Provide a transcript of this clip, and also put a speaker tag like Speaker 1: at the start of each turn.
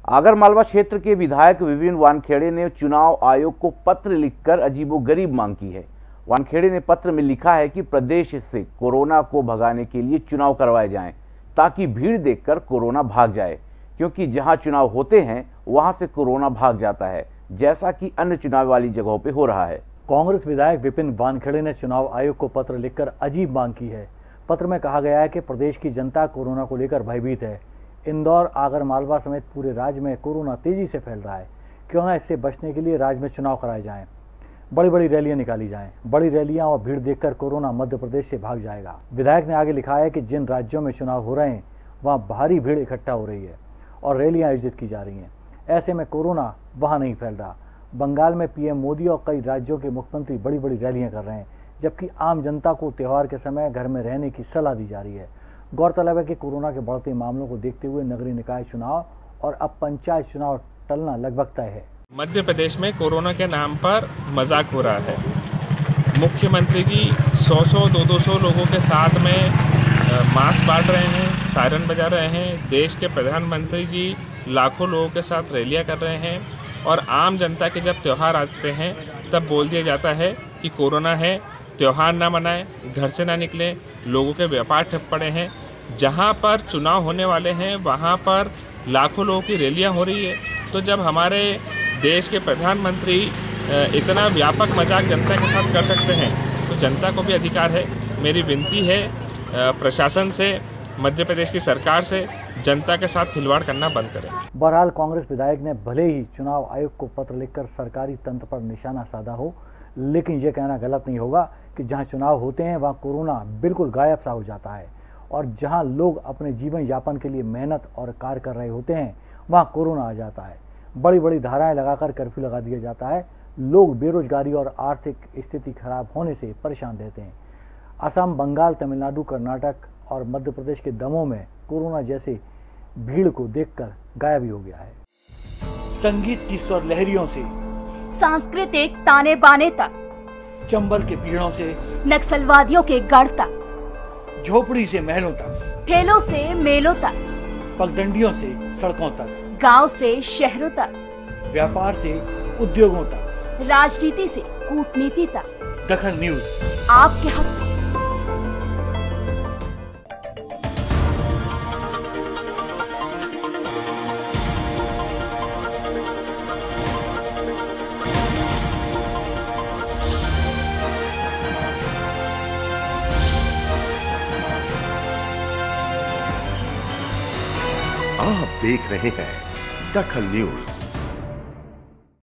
Speaker 1: आगरमालवा क्षेत्र के विधायक विपिन वानखेड़े ने चुनाव आयोग को पत्र लिखकर अजीबोगरीब मांग की है। वानखेड़े ने पत्र में लिखा है कि प्रदेश से कोरोना को भगाने के लिए चुनाव करवाए जाएं ताकि भीड़ देखकर कोरोना भाग जाए, क्योंकि जहां चुनाव होते हैं वहां से कोरोना भाग जाता है, जैसा कि अन्य चुनाव वाली जगहों पे हो रहा है।
Speaker 2: कांग्रेस विधायक विपिन वानखेड़े ने चुनाव आयोग को पत्र लिखकर अजीब मांग की है। पत्र में कहा गया है कि प्रदेश की जनता कोरोना को लेकर भयभीत है। इंदौर, आगरमालवा समेत पूरे राज्य में कोरोना तेजी से फैल रहा है। क्यों ना इससे बचने के लिए राज्य में चुनाव कराए जाएं, बड़ी बड़ी रैलियां निकाली जाएं। बड़ी रैलियां और भीड़ देखकर कोरोना मध्य प्रदेश से भाग जाएगा। विधायक ने आगे लिखा है कि जिन राज्यों में चुनाव हो रहे हैं वहां भारी भीड़ इकट्ठा हो रही है और रैलियां आयोजित की जा रही हैं। ऐसे में कोरोना वहां नहीं फैल रहा। बंगाल में पीएम मोदी और कई राज्यों के मुख्यमंत्री बड़ी बड़ी रैलियां कर रहे हैं, जबकि आम जनता को त्योहार के समय घर में रहने की सलाह दी जा रही है। गौरतलब है कि कोरोना के बढ़ते मामलों को देखते हुए नगरीय निकाय चुनाव और अब पंचायत चुनाव टलना लगभग तय है।
Speaker 3: मध्य प्रदेश में कोरोना के नाम पर मजाक हो रहा है। मुख्यमंत्री जी 100-100, 200 लोगों के साथ में मास्क बांट रहे हैं, सायरन बजा रहे हैं। देश के प्रधानमंत्री जी लाखों लोगों के साथ रैलियां कर रहे हैं और आम जनता के जब त्यौहार आते हैं तब बोल दिया जाता है कि कोरोना है, त्यौहार ना मनाएं, घर से ना निकलें। लोगों के व्यापार ठप पड़े हैं। जहां पर चुनाव होने वाले हैं वहां पर लाखों लोगों की रैलियां हो रही है। तो जब हमारे देश के प्रधानमंत्री इतना व्यापक मजाक जनता के साथ कर सकते हैं तो जनता को भी अधिकार है। मेरी विनती है प्रशासन से, मध्य प्रदेश की सरकार से, जनता के साथ खिलवाड़ करना बंद करें।
Speaker 2: बहरहाल कांग्रेस विधायक ने भले ही चुनाव आयोग को पत्र लिखकर सरकारी तंत्र पर निशाना साधा हो, लेकिन ये कहना गलत नहीं होगा कि जहां चुनाव होते हैं वहां कोरोना बिल्कुल गायब सा हो जाता है और जहां लोग अपने जीवन यापन के लिए मेहनत और कार्य कर रहे होते हैं वहां कोरोना आ जाता है। बड़ी बड़ी धाराएं लगाकर कर्फ्यू लगा दिया जाता है। लोग बेरोजगारी और आर्थिक स्थिति खराब होने से परेशान रहते हैं। असम, बंगाल, तमिलनाडु, कर्नाटक और मध्य प्रदेश के दमों में कोरोना जैसे भीड़ को देखकर गायब ही हो गया है। संगीत की स्वर लहरियों से
Speaker 4: सांस्कृतिक ताने बाने तक,
Speaker 2: चंबल के पीड़ों से
Speaker 4: नक्सलवादियों के गढ़ तक,
Speaker 2: झोपड़ी से महलों तक,
Speaker 4: ठेलों से मेलों तक,
Speaker 2: पगडंडियों से सड़कों तक,
Speaker 4: गांव से शहरों तक,
Speaker 2: व्यापार से उद्योगों तक,
Speaker 4: राजनीति से कूटनीति तक,
Speaker 2: दखल न्यूज
Speaker 4: आपके हक में।
Speaker 5: आप देख रहे हैं दखल न्यूज।